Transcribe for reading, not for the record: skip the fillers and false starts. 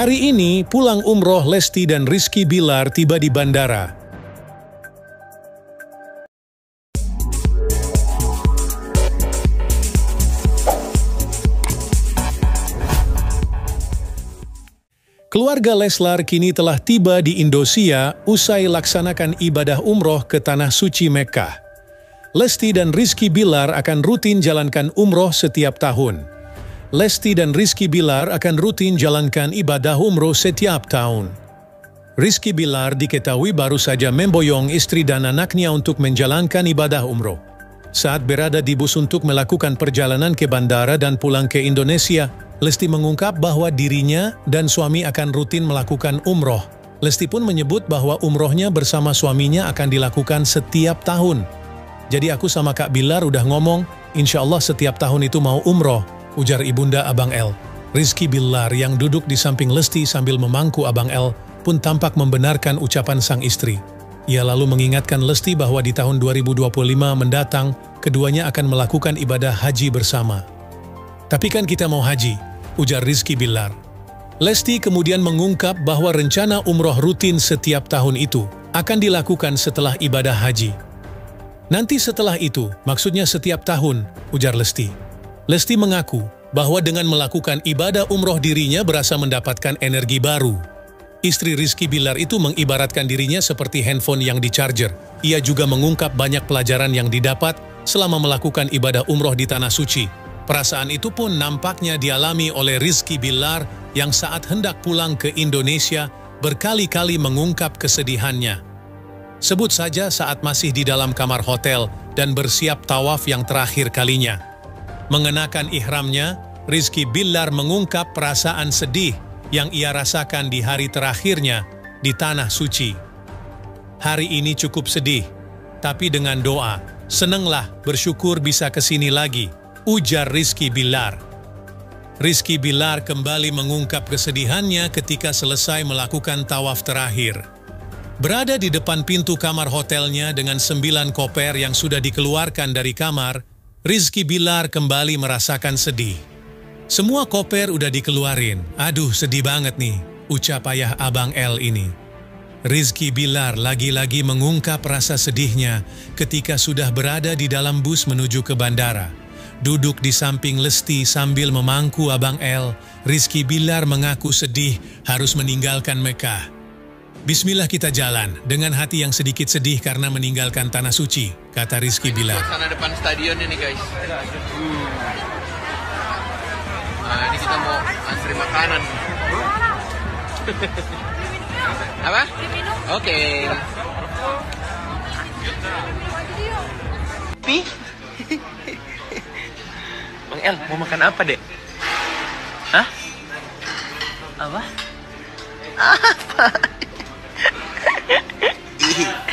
Hari ini, pulang umroh Lesti dan Rizky Bilar tiba di bandara. Keluarga Leslar kini telah tiba di Indosiar usai laksanakan ibadah umroh ke Tanah Suci Mekkah. Lesti dan Rizky Bilar akan rutin jalankan umroh setiap tahun. Lesti dan Rizky Bilar akan rutin jalankan ibadah umroh setiap tahun. Rizky Bilar diketahui baru saja memboyong istri dan anaknya untuk menjalankan ibadah umroh. Saat berada di bus untuk melakukan perjalanan ke bandara dan pulang ke Indonesia, Lesti mengungkap bahwa dirinya dan suami akan rutin melakukan umroh. Lesti pun menyebut bahwa umrohnya bersama suaminya akan dilakukan setiap tahun. Jadi aku sama Kak Bilar udah ngomong, insya Allah setiap tahun itu mau umroh, ujar ibunda Abang L. Rizky Bilar yang duduk di samping Lesti sambil memangku Abang L pun tampak membenarkan ucapan sang istri. Ia lalu mengingatkan Lesti bahwa di tahun 2025 mendatang, keduanya akan melakukan ibadah haji bersama. Tapi kan kita mau haji, ujar Rizky Bilar. Lesti kemudian mengungkap bahwa rencana umroh rutin setiap tahun itu akan dilakukan setelah ibadah haji. Nanti setelah itu, maksudnya setiap tahun, ujar Lesti. Lesti mengaku bahwa dengan melakukan ibadah umroh dirinya berasa mendapatkan energi baru. Istri Rizky Bilar itu mengibaratkan dirinya seperti handphone yang di-charger. Ia juga mengungkap banyak pelajaran yang didapat selama melakukan ibadah umroh di Tanah Suci. Perasaan itu pun nampaknya dialami oleh Rizky Bilar yang saat hendak pulang ke Indonesia berkali-kali mengungkap kesedihannya. Sebut saja saat masih di dalam kamar hotel dan bersiap tawaf yang terakhir kalinya. Mengenakan ihramnya, Rizky Bilar mengungkap perasaan sedih yang ia rasakan di hari terakhirnya di Tanah Suci. Hari ini cukup sedih, tapi dengan doa, senenglah bersyukur bisa kesini lagi, ujar Rizky Bilar. Rizky Bilar kembali mengungkap kesedihannya ketika selesai melakukan tawaf terakhir. Berada di depan pintu kamar hotelnya dengan 9 koper yang sudah dikeluarkan dari kamar, Rizky Bilar kembali merasakan sedih. Semua koper udah dikeluarin. Aduh, sedih banget nih, ucap ayah Abang L ini. Rizky Bilar lagi-lagi mengungkap rasa sedihnya ketika sudah berada di dalam bus menuju ke bandara. Duduk di samping Lesti sambil memangku Abang L, Rizky Bilar mengaku sedih harus meninggalkan Mekkah. Bismillah kita jalan, dengan hati yang sedikit sedih karena meninggalkan Tanah Suci, kata Rizky Bilar. Suasana depan stadion ini guys. Nah ini kita mau antri makanan. Apa? Oke. Pi? Bang El, mau makan apa dek? Hah? Apa? Apa?